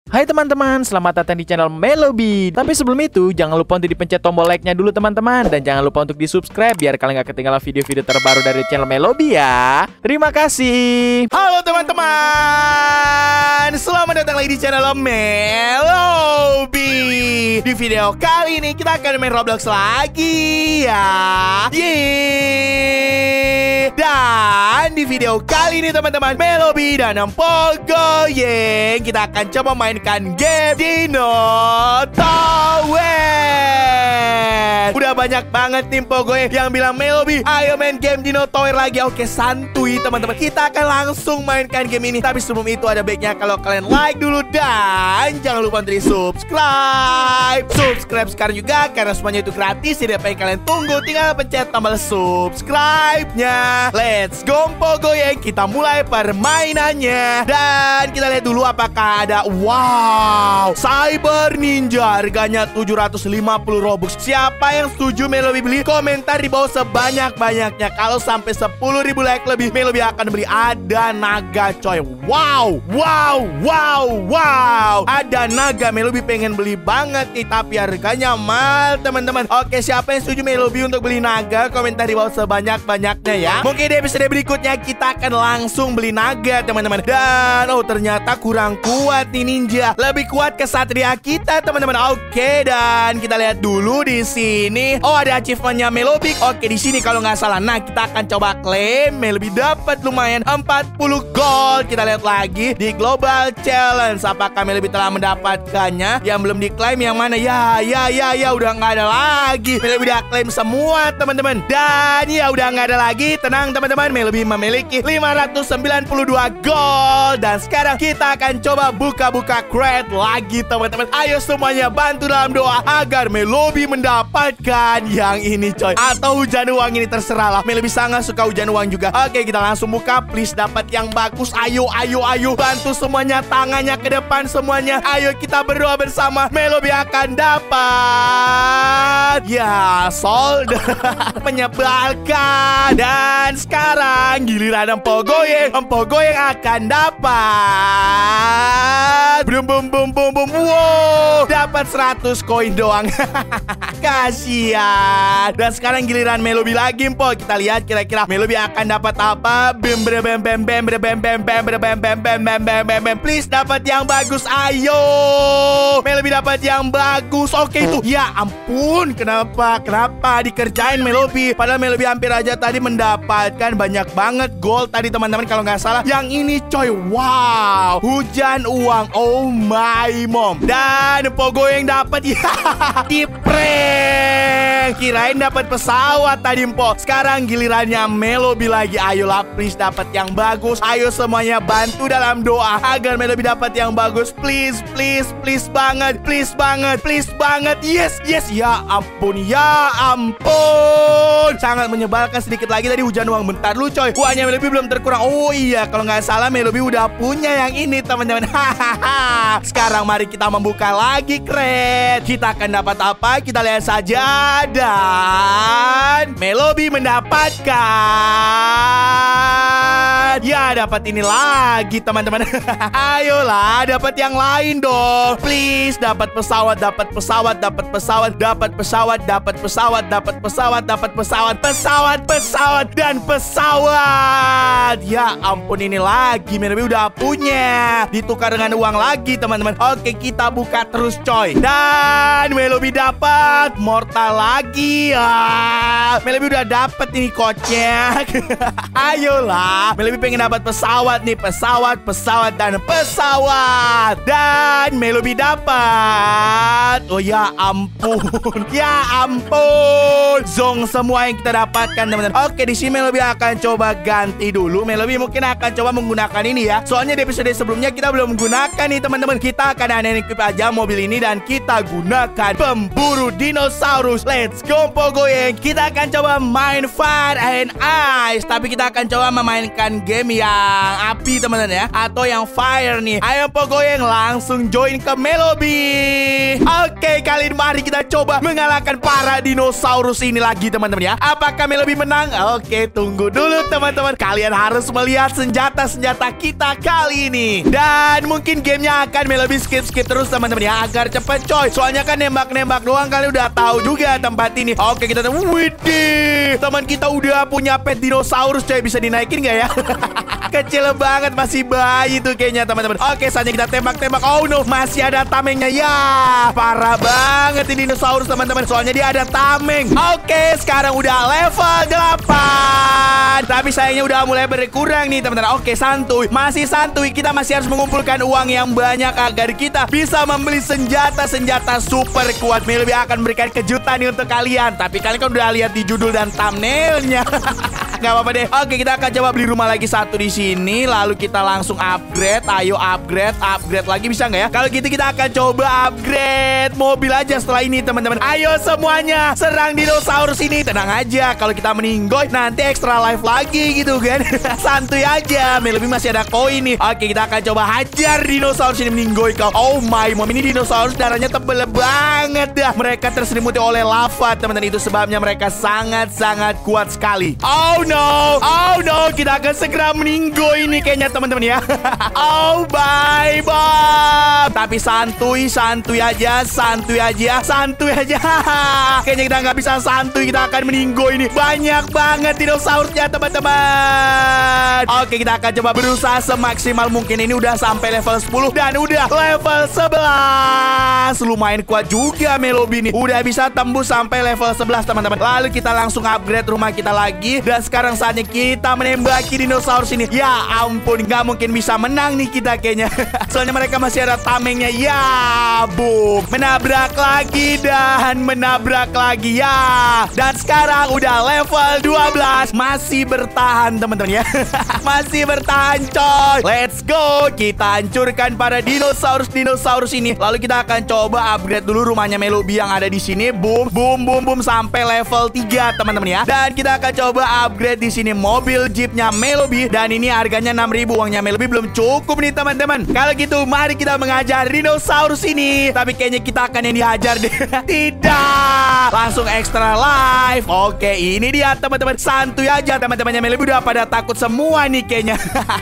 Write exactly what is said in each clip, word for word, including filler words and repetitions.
Hai teman-teman, selamat datang di channel Melobi. Tapi sebelum itu, jangan lupa untuk dipencet tombol like-nya dulu teman-teman. Dan jangan lupa untuk di-subscribe biar kalian gak ketinggalan video-video terbaru dari channel Melobi ya. Terima kasih. Halo teman-teman, selamat datang lagi di channel Melobi. Di video kali ini kita akan main Roblox lagi ya. Yeay. Dan di video kali ini teman-teman, Melobi dan Empogoyeng kita akan coba mainkan game Dino Tower. Udah banyak banget tim Pogoyeng yang bilang, Melobi, ayo main game Dino Tower lagi. Oke, santuy teman-teman, kita akan langsung mainkan game ini. Tapi sebelum itu ada baiknya kalau kalian like dulu dan jangan lupa untuk di subscribe. Subscribe sekarang juga karena semuanya itu gratis. Jadi apa yang kalian tunggu, tinggal pencet tombol subscribe-nya. Let's go Pogoyeng, kita mulai permainannya. Dan kita lihat dulu apakah ada, wow, Cyber Ninja, harganya tujuh ratus lima puluh Robux. Siapa yang setuju Melobi beli? Komentar di bawah sebanyak-banyaknya. Kalau sampai sepuluh ribu like lebih, Melobi akan beli. Ada naga coy. Wow, wow, wow, wow. Ada naga, Melobi pengen beli banget nih, tapi harganya mahal teman-teman. Oke, siapa yang setuju Melobi untuk beli naga? Komentar di bawah sebanyak-banyaknya ya. Mungkin di episode berikutnya kita akan langsung beli naga teman-teman. Dan oh, ternyata kurang kuat nih ninja. Lebih kuat ke satria kita teman-teman. Oke, dan kita lihat dulu di sini. Oh, ada achievementnya Melobi. Oke, di sini kalau nggak salah. Nah, kita akan coba klaim. Melobi dapat lumayan empat puluh gold. Kita lihat lagi di Global Challenge. Apakah Melobi telah mendapatkannya? Yang belum diklaim yang mana? Ya, ya, ya, ya, udah nggak ada lagi. Melobi udah klaim semua teman-teman. Dan ya udah nggak ada lagi. Tenang teman-teman, Melobi memiliki lima ratus sembilan puluh dua gold. Dan sekarang kita akan coba buka-buka crate lagi teman-teman. Ayo semuanya bantu dalam doa agar Melobi mendapatkan yang ini coy, atau hujan uang ini, terserah lah. Melobi sangat suka hujan uang juga. Oke, kita langsung buka. Please dapat yang bagus. Ayo, ayo, ayo. Bantu semuanya, tangannya ke depan semuanya. Ayo kita berdoa bersama. Melobi akan dapat. Ya, sold. Menyebalkan. Dan sekarang giliran Empogoyeng. Empogoyeng akan dapat. Bum bum bum bum bum. Wow, dapat seratus koin doang. Kasian. Dan sekarang giliran Melobi lagi, Empo. Kita lihat kira-kira Melobi akan dapat apa. Bem bem bem bem bem bem bem bem bem bem bem bem bem bem bem bem bem. Please dapat yang bagus. Ayo, Melobi dapat yang bagus. Oke itu. Ya ampun, kenapa? Kenapa dikerjain Melobi? Padahal Melobi hampir aja tadi mendapatkan banyak banget gold tadi teman-teman, kalau nggak salah. Yang ini coy, wow, hujan uang. Oh my mom. Dan Pogoyeng dapat ya. Di prank. Kirain dapat pesawat tadi Empo. Sekarang gilirannya Melobi lagi. Ayolah, please dapat yang bagus. Ayo semuanya bantu dalam doa agar Melobi dapat yang bagus. Please, please, please banget. Please banget, please banget. Yes, yes. Ya ampun, ya ampun. Sangat menyebalkan. Sedikit lagi tadi hujan uang. Bentar lu coy, uangnya Melobi belum terkurang. Oh iya, kalau nggak salah Melobi udah punya yang ini teman-teman. Hahaha. Sekarang mari kita membuka lagi crate. Kita akan dapat apa? Kita lihat saja. Dan Melobi mendapatkan, ya dapat ini lagi teman-teman. Ayolah, dapat yang lain dong. Please, dapat pesawat, dapat pesawat, dapat pesawat, dapat pesawat, dapat pesawat, dapat pesawat, dapat pesawat, pesawat, pesawat, dan pesawat. Ya ampun, ini lagi Melobi udah punya. Ditukar dengan uang lagi teman-teman. Oke, kita buka terus coy. Dan Melobi dapat mortal lagi ya. Melobi udah dapat ini coachnya. Ayolah, Melobi pengen dapat pesawat nih. Pesawat, pesawat, dan pesawat. Dan Melobi dapat, oh ya ampun. Ya ampun, zong semua yang kita dapatkan teman-teman. Oke, di sini Melobi akan coba ganti dulu. Melobi mungkin akan coba menggunakan ini ya. Soalnya di episode sebelumnya kita belum menggunakan nih teman-teman. Kita akan ada equip aja mobil ini dan kita gunakan pemburu dinosaurus. Let's Let's go Pogoyeng. Kita akan coba main Fire and Ice, tapi kita akan coba memainkan game yang api teman-teman ya, atau yang fire nih. Ayo Pogoyeng, langsung join ke Melobi. Oke, kali ini mari kita coba mengalahkan para dinosaurus ini lagi teman-teman ya. Apakah Melobi menang? Oke, tunggu dulu teman-teman. Kalian harus melihat senjata-senjata kita kali ini. Dan mungkin gamenya akan Melobi skip-skip terus teman-teman ya, agar cepet coy. Soalnya kan nembak-nembak doang, kalian udah tahu juga tempat ini. Oke, kita tahu. Widih, teman kita udah punya pet dinosaurus coy. Bisa dinaikin gak ya? Kecil banget, masih bayi tuh kayaknya teman-teman. Oke, saatnya kita tembak-tembak. Oh no, masih ada tamengnya ya. Parah banget ini dinosaurus teman-teman, soalnya dia ada tameng. Oke, sekarang udah level delapan. Tapi sayangnya udah mulai berkurang nih teman-teman. Oke, santuy, masih santuy. Kita masih harus mengumpulkan uang yang banyak agar kita bisa membeli senjata-senjata super kuat. Melobi akan berikan kejutan nih untuk kalian. Tapi kalian kan udah lihat di judul dan thumbnailnya. Gak apa-apa deh. Oke, kita akan coba beli rumah lagi satu di sini. Lalu kita langsung upgrade. Ayo upgrade, upgrade lagi bisa nggak ya? Kalau gitu kita akan coba upgrade mobil aja setelah ini teman-teman. Ayo semuanya serang dinosaurus ini. Tenang aja, kalau kita meninggoy nanti extra life lagi gitu kan. Santuy aja. Melobi masih ada koin nih. Oke, kita akan coba hajar dinosaurus ini meninggoy kau. Oh my mom, ini dinosaurus darahnya tebel banget dah. Mereka terselimuti oleh lava teman-teman. Itu sebabnya mereka sangat-sangat kuat sekali. Oh no, oh no, kita akan segera meninggoy ini kayaknya teman-teman ya. Oh bye bye. Tapi santuy, santuy aja, santuy aja, santuy aja. Kayaknya kita nggak bisa santuy, kita akan meninggoy ini. Banyak banget dinosaurusnya teman-teman. Oke, kita akan coba berusaha semaksimal mungkin. Ini udah sampai level sepuluh dan udah level sebelas. Lumayan kuat juga Melobi nih. Udah bisa tembus sampai level sebelas teman-teman. Lalu kita langsung upgrade rumah kita lagi. Dan sekarang saatnya kita menembaki dinosaurus ini. Ya ampun, nggak mungkin bisa menang nih kita kayaknya. Soalnya mereka masih ada tamengnya. Ya boom, menabrak lagi dan menabrak lagi ya. Dan sekarang udah level dua belas. Masih bertahan teman-teman ya. Masih bertahan coy. Let's go. Kita hancurkan para dinosaurus-dinosaurus ini. Lalu kita akan coba upgrade dulu rumahnya Melobi yang ada di sini. Boom, boom, boom, boom sampai level tiga teman-teman ya. Dan kita akan coba upgrade di sini mobil jeepnya Melobi. Dan ini harganya enam ribu. Uangnya Melobi belum cukup nih teman-teman. Kalau gitu mari kita mengajar dinosaurus ini. Tapi kayaknya kita akan yang dihajar deh. Tidak, langsung extra life. Oke, ini dia teman-teman. Santuy aja teman-temannya Melobi udah pada takut semua nih kayaknya.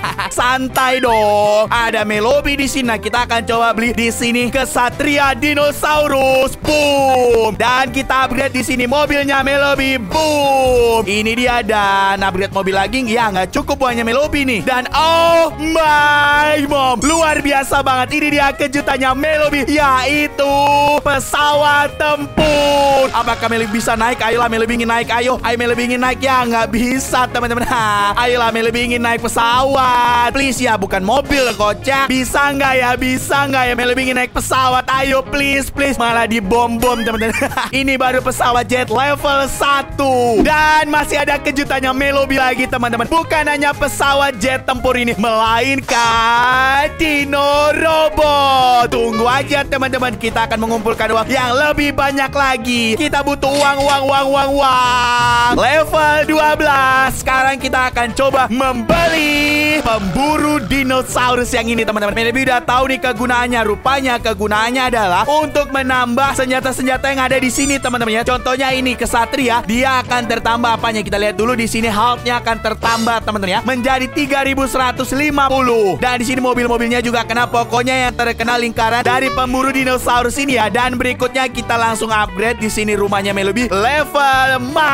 Santai dong. Ada Melobi di sini. Nah, kita akan coba beli di sini Kesatria Dinosaurus. Boom. Dan kita upgrade di sini mobilnya Melobi. Boom. Ini dia. Dan upgrade mobil lagi. Ya nggak cukup uangnya Melobi nih. Dan oh my mom, luar biasa banget. Ini dia kejutannya Melobi, yaitu pesawat tempur. Apakah Melobi bisa naik? Ayolah Melobi ingin naik. Ayo, ayo Melobi ingin naik. Ya nggak bisa teman-teman. Ayolah Melobi ingin naik pesawat. Please ya, bukan mobil kocak. Bisa nggak ya? Bisa nggak ya Melobi ingin naik pesawat? Ayo please, please. Malah dibom-bom teman-teman. Ini baru pesawat jet level satu. Dan masih ada kejutannya Melobi lagi teman-teman. Bukan hanya pesawat jet tempur ini, melainkan Dino Robot. Tunggu aja teman-teman, kita akan mengumpulkan uang yang lebih banyak lagi. Kita butuh uang, uang, uang, uang, uang. Level dua belas. Sekarang kita akan coba membeli pemburu dinosaurus yang ini teman-teman. Melobi udah tahu nih kegunaannya. Rupanya kegunaannya adalah untuk menambah senjata-senjata yang ada di sini teman-teman ya. Contohnya ini Kesatria, dia akan tertambah apanya? Kita lihat dulu di sini, health-nya akan tertambah teman-teman ya, menjadi tiga ribu seratus lima puluh. Dan di sini mobil-mobilnya juga kena. Pokoknya yang terkenal lingkaran dari pemburu dinosaurus ini ya. Dan berikutnya kita langsung upgrade di sini rumahnya Melobi level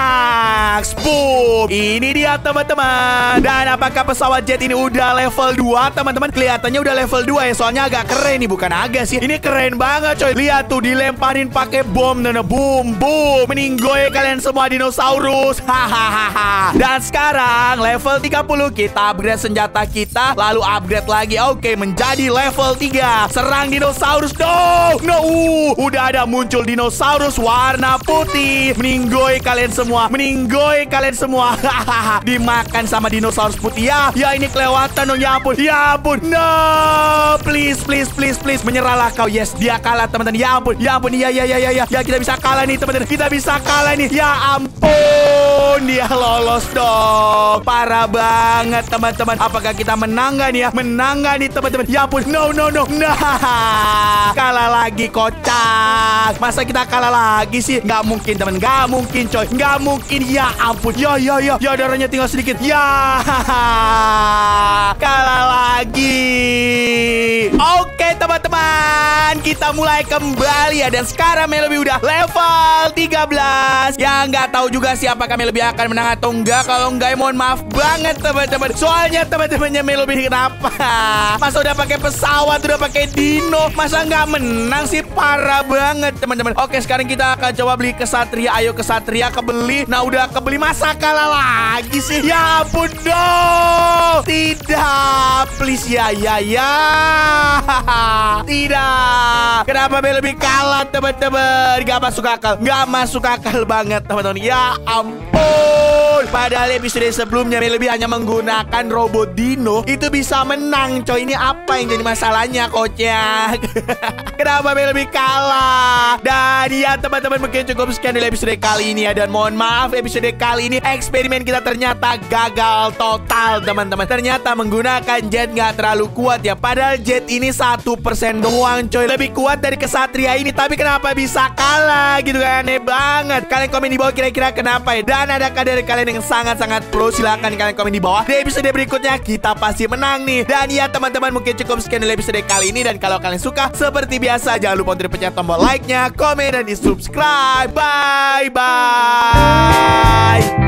max. Boom. Ini dia teman-teman. Dan apakah pesawat jet ini udah level dua teman-teman? Kelihatannya udah level dua ya. Soalnya agak keren nih, bukan agak sih. Ini keren banget coy. Lihat tuh, dilemparin pakai bom. Nana boom boom. Meninggoy kalian semua dinosaurus. Hahaha. Dan sekarang level tiga puluh kita upgrade senjata kita, lalu upgrade lagi. Oke, menjadi level tiga. Serang menang dinosaurus dong. No, uh, udah ada muncul dinosaurus warna putih. Meninggoy kalian semua, meninggoy kalian semua. Dimakan sama dinosaurus putih ya. Ya ini kelewatan dong, ya ampun, ya ampun. No, please, please, please, please, menyerahlah kau. Yes, dia kalah teman-teman. Ya ampun, ya ampun, ya, ya, ya, ya, ya. Ya kita bisa kalah nih teman-teman. Kita bisa kalah nih. Ya ampun, dia lolos dong. Parah banget teman-teman. Apakah kita menang gak nih ya? Menang gak nih teman-teman? Ya ampun, no, no, no. Nah, kalah lagi, kocak. Masa kita kalah lagi sih? Gak mungkin teman, gak mungkin coy. Gak mungkin, ya ampun. Ya, ya, ya, ya, darahnya tinggal sedikit. Ya, kalah lagi. Oke teman-teman, kita mulai kembali ya. Dan sekarang Melobi udah level tiga belas. Ya nggak tahu juga sih apakah Melobi akan menang atau enggak. Kalau enggak, mohon maaf banget teman-teman. Soalnya teman-temannya Melobi kenapa? Masa udah pakai pesawat, udah pakai dino, masa nggak menang sih? Parah banget teman-teman. Oke, sekarang kita akan coba beli kesatria. Ayo kesatria kebeli. Nah udah kebeli, masa kalah lagi sih? Ya ampun dong. Tidak, please ya, ya, ya. Tidak. Kenapa Melobi kalah teman-teman? Gak masuk akal, gak masuk akal banget teman-teman. Ya ampun. Padahal episode sebelumnya Melobi hanya menggunakan robot dino, itu bisa menang coy. Ini apa yang jadi masalahnya, kocak? Kenapa Melobi kalah? Dan ya teman-teman, mungkin cukup sekian dari episode kali ini ya. Dan mohon maaf, episode kali ini eksperimen kita ternyata gagal total teman-teman. Ternyata menggunakan jet gak terlalu kuat ya. Padahal jet ini satu persen doang coy. Lebih kuat dari kesatria ini, tapi kenapa bisa kalah gitu kan? Aneh banget. Kalian komen di bawah kira-kira kenapa ya. Dan adakah dari kalian yang sangat-sangat pro? Silahkan kalian komen di bawah. Di episode berikutnya kita pasti menang nih. Dan ya teman-teman, mungkin cukup sekian dari episode kali ini. Dan kalau kalian suka, seperti biasa jangan lupa untuk pencet tombol like-nya, komen, dan di subscribe. Bye bye.